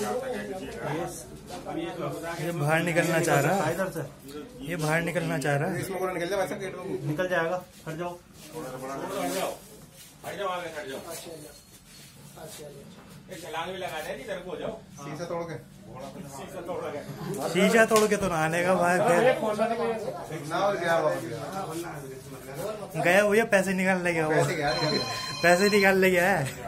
ये बाहर निकलना चाह रहा है, इधर से ये बाहर निकलना चाह रहा है। इसमें निकल जाए, गेट में निकल जाएगा। हट जाओ, छलांग भी लगा दे, इधर को जाओ। शीशा तोड़ के, शीशा तोड़ के तो नहाने का बाहर गया वो, ये पैसे निकाल ले गया वो, पैसे निकाल ले गया है।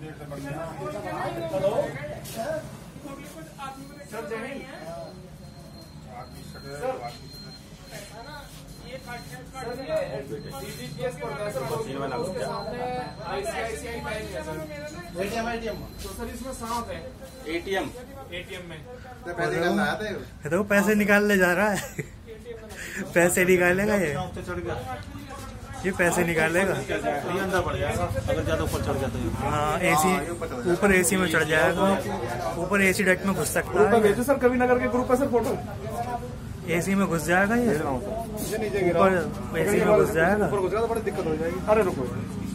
एटीएम में तो पैसे निकाल ले जा रहा है। पैसे निकालेगा ये पैसे निकालेगा। अंदर बढ़ जाएगा अगर ज्यादा ऊपर चढ़ जाता है। हाँ, एसी ऊपर, एसी में चढ़ जाएगा, ऊपर एसी डेक में घुस सकता है। भेजो सर, कभी नगर के ग्रुप है सर, फोटो एसी में घुस जाएगा ये, ऊपर एसी में घुस जाएगा। ऊपर घुस जाएगा तो बड़ी दिक्कत हो जाएगी। अरे रुको,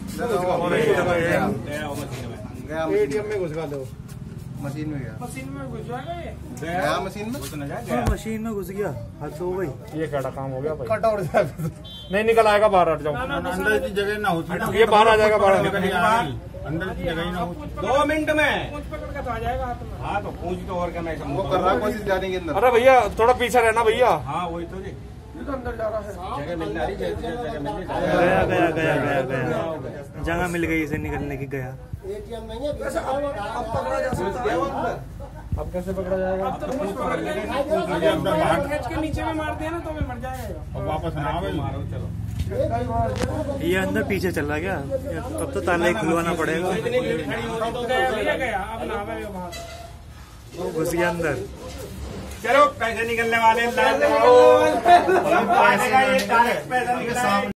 एटीएम में घुस दो, मशीन में गया, मशीन में घुस जाएगा ये। गया मशीन में, मशीन में घुस गया, हद हो गई। ये क्या काम हो गया भाई, कट आउट जाएगा, नहीं निकल आएगा बाहर। हट जाओ, अंदर की जगह ना होती, ये बाहर आ जाएगा, बाहर अंदर की जगह ही ना होती। 2 मिनट में पूंछ पकड़ के तो आ जाएगा हाथ में। हाँ तो पूछ तो और क्या, मैं वो कर रहा कोशिश जाने के अंदर। अरे भैया थोड़ा पीछे रहना भैया। हाँ वही तो जी, ये तो अंदर जा रहा है, जगह मिल रही, जगह मिल रही। गया गया गया गया गया, जगह मिल गई इसे निकलने की। गया एटीएम नहीं है, अब पकड़ा जा सकता है। अब कैसे पकड़ा जाएगा? अब तो खींच के नीचे में मार दिया ना तो मर जाएगा। अब वापस ना आवे, मारो चलो। ये अंदर पीछे चला गया, तब तो ताला ही खुलवाना पड़ेगा। इतनी भीड़ खड़ी होती तो गया, अब ना आवे बाहर, घुस गया अंदर। चलो पैसे निकलने वाले, पैसे निकलने